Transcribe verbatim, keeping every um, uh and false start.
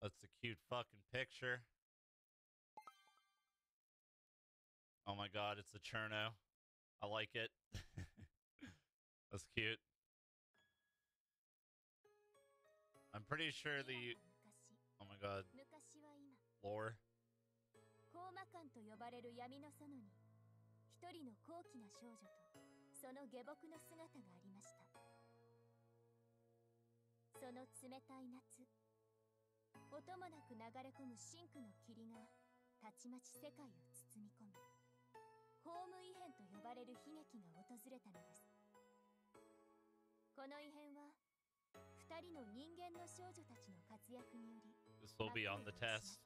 That's a cute fucking picture. Oh my god, it's a Cherno. I like it. That's cute. I'm pretty sure the... Oh my god. Lore. コーマ館と呼ばれる闇の園に一人の高貴な少女とその下僕の姿がありました。その冷たい夏、音もなく流れ込む深紅の霧がたちまち世界を包み込むホーム異変と呼ばれる悲劇が訪れたのです。この異変は二人の人間の少女たちの活躍により This will be on the test.